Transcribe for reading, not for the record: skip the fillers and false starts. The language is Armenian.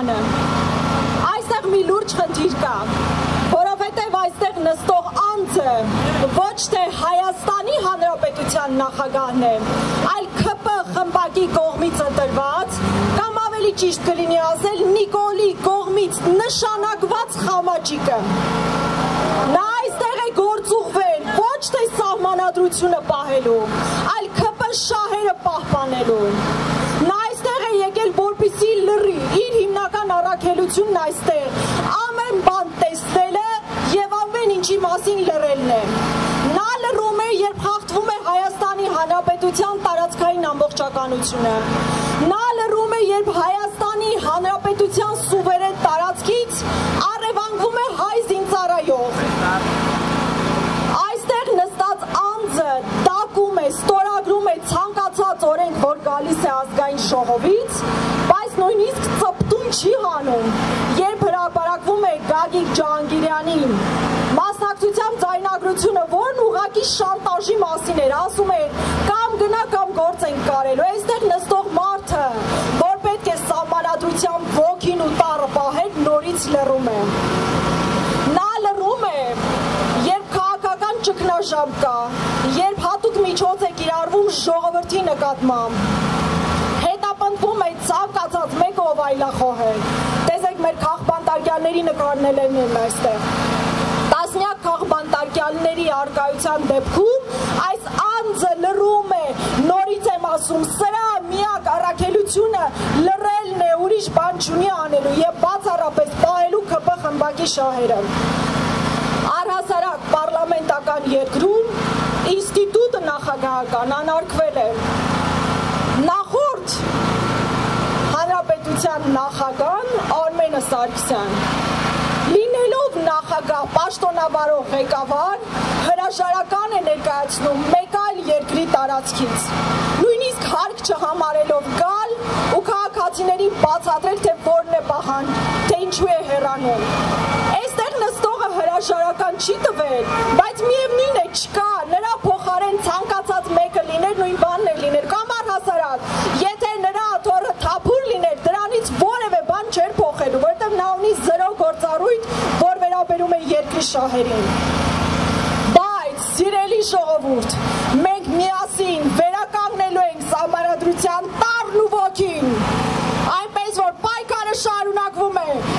Սարգսյանը։ Այստեղ մի լուրջ խնդիր կա, որովհետև այստեղ նստող անձը ոչ թե Հայաստանի Հանրապետության նախագահն է, այլ ՔՊ խմբակի կողմից ընտրված, կամ ավելի ճիշտ կլինի ասել Նիկոլի կողմից նշանակված խամաճիկը։ Նա այստեղ է գործուղվել ոչ թե սահմանադրությունը պահելու, այլ ՔՊ շահերը պահպանելու։ Նա այստեղ է եկել, որպեսզի լռի, իր հիմնական առաքելությունն այստեղ ամեն բան տեսնելը եւ ամեն ինչի մասին լռելն է։ Նա լռում է, երբ խախտվում է Հայաստանի Հանրապետության տարածքային ամբողջականությունը։ Նա լռում է, երբ Հայաստանի Հանրապետության սուվերեն տարածքից առևանգվում է հայ զինծառայող։ Այստեղ նստած անձը տակում է, ստորագրում է ցանկացած օրենք, որ գալիս է ազգային ժողովից, բայց նույնիսկ ծպտում չի հանում, երբ հրապարակվում է Գագիկ Ջահանգիրյանին մասնակցությամբ ձայնագրությունը, որն ուղղակի շանտաժի մասին էր, ասում էր կամ գնա կամ գործ ենք կարելու։ Այստեղ նստող մարդը, որ պետք է սահմանադրությամբ ոգին ու տառը պահել, նորից լռում է։ Նա լռում է, երբ քաղաքական ճգնաժամ կա, երբ հատուկ միջոց է կիրառվում ժողովրդի նկատմամբ, հետապնդվում է ցանկացած մեկը, ով այլախոհ է։ Տեսեք, մեր քաղբանտարկյալների նկարներ են այստեղ։ Տասնյակ քաղբանտարկյալների արկայության դեպքում այս անձը լռում է, նորից եմ ասում, սրա միակ առաքելությունը լռելն է, ուրիշ բան չունի անելու եւ բացառապես պահելու ՔՊ խմբակի շահերը։ Առհասարակ պարլամենտական երկրում ինստիտուտը նախագահական անարգվել է։ Նախորդ հանրապետության նախագահն Արմենը Սարգսյան, լինելով նախագահ պաշտոնավարող ղեկավար, հրաժարական է ներկայացնում մեկ այլ երկրի տարածքից, նույնիսկ հարկ չհամարելով գալ ու քաղաքացիներին բացատրել, թե որն է պահան, թե ինչու է հեռանում։ Այստեղ նստողը հրաժարական չի տվել, բայց միևնույն է չկա, նրա փոխարեն ցանկացած մեկը լիներ, նույն բանն է լիներ, կամ առհասարակ, եթե նրա թոռը թափուր լիներ, դրանից որևէ բան չէր փոխելու, որովհետև նա ունի 0 գործառույթ, որ վերաբերում է երկրի շահերին։ Բայց, սիրելի ժողովուրդ, մենք միասին վերականգնելու ենք սահմանադրության տառն ու ոգին, այնպես որ պայքարը շարունակվում է,